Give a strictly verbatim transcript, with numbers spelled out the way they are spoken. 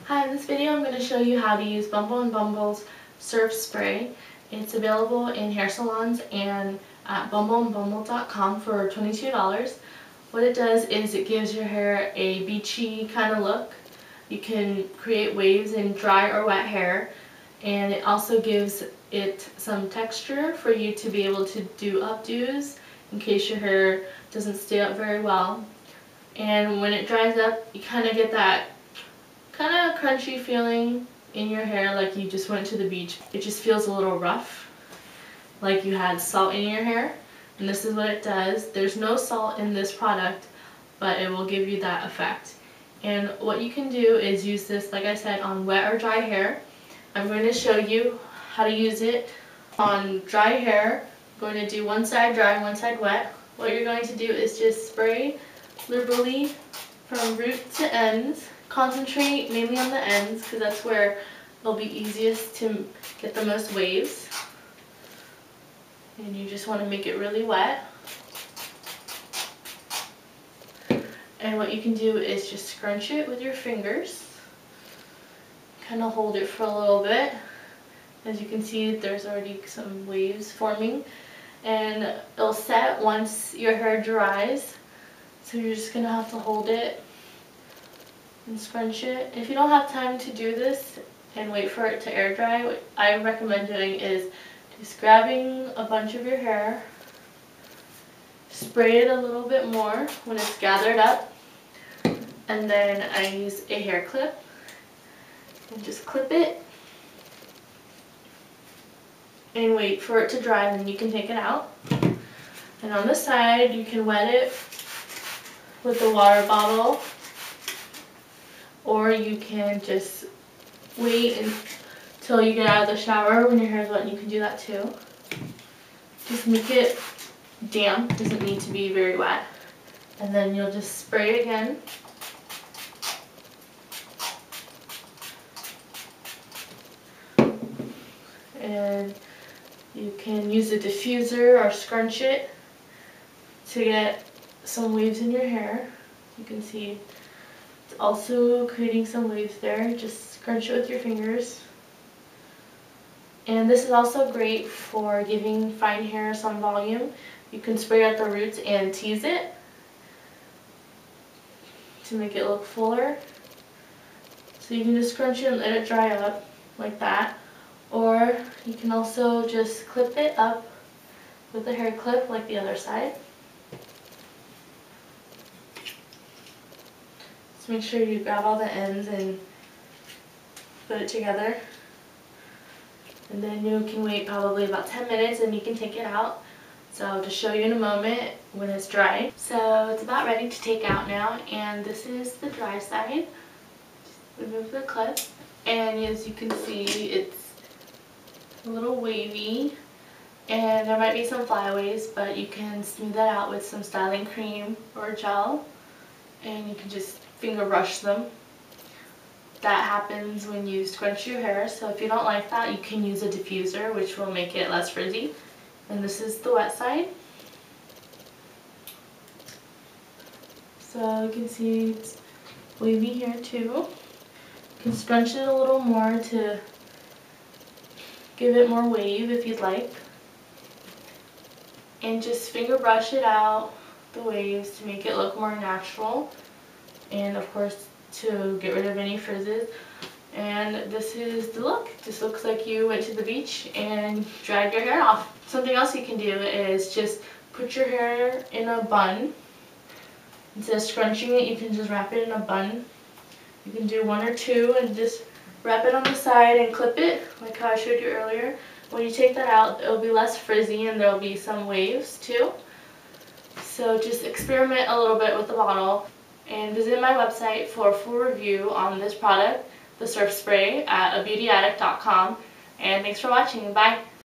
Hi, in this video I'm going to show you how to use Bumble and Bumble's Surf Spray. It's available in hair salons and at bumble and bumble dot com for twenty-two dollars. What it does is it gives your hair a beachy kind of look. You can create waves in dry or wet hair, and it also gives it some texture for you to be able to do updos in case your hair doesn't stay up very well. And when it dries up, you kind of get that kind of crunchy feeling in your hair, like you just went to the beach. It just feels a little rough, like you had salt in your hair. And this is what it does. There's no salt in this product, but it will give you that effect. And what you can do is use this, like I said, on wet or dry hair. I'm going to show you how to use it on dry hair. I'm going to do one side dry and one side wet. What you're going to do is just spray liberally from root to ends. Concentrate mainly on the ends because that's where it'll be easiest to get the most waves. And you just want to make it really wet. And what you can do is just scrunch it with your fingers. Kind of hold it for a little bit. As you can see, there's already some waves forming. And it'll set once your hair dries. So you're just going to have to hold it and scrunch it. If you don't have time to do this and wait for it to air dry, what I recommend doing is just grabbing a bunch of your hair, spray it a little bit more when it's gathered up, and then I use a hair clip and just clip it and wait for it to dry, and then you can take it out. And on the side you can wet it with a water bottle, or you can just wait until you get out of the shower when your hair is wet, and you can do that too. Just make it damp, doesn't need to be very wet. And then you'll just spray again. And you can use a diffuser or scrunch it to get some waves in your hair. You can see it's also creating some waves there. Just scrunch it with your fingers. And this is also great for giving fine hair some volume. You can spray at the roots and tease it to make it look fuller. So you can just scrunch it and let it dry up like that. Or you can also just clip it up with a hair clip like the other side. Just make sure you grab all the ends and put it together. And then you can wait probably about ten minutes and you can take it out. So I'll just show you in a moment when it's dry. So it's about ready to take out now, and this is the dry side. Just remove the clip, and as you can see, it's a little wavy and there might be some flyaways, but you can smooth that out with some styling cream or gel, and you can just finger brush them. That happens when you scrunch your hair, so if you don't like that, you can use a diffuser, which will make it less frizzy. And this is the wet side. So you can see it's wavy here too. You can scrunch it a little more to give it more wave if you'd like. And just finger brush it out, the waves, to make it look more natural. And of course, to get rid of any frizzes. And this is the look. Just looks like you went to the beach and dried your hair off. Something else you can do is just put your hair in a bun. Instead of scrunching it, you can just wrap it in a bun. You can do one or two and just wrap it on the side and clip it like how I showed you earlier. When you take that out, it'll be less frizzy and there'll be some waves too. So just experiment a little bit with the bottle. And visit my website for a full review on this product, the Surf Spray, at a beauty addict dot com. And thanks for watching. Bye!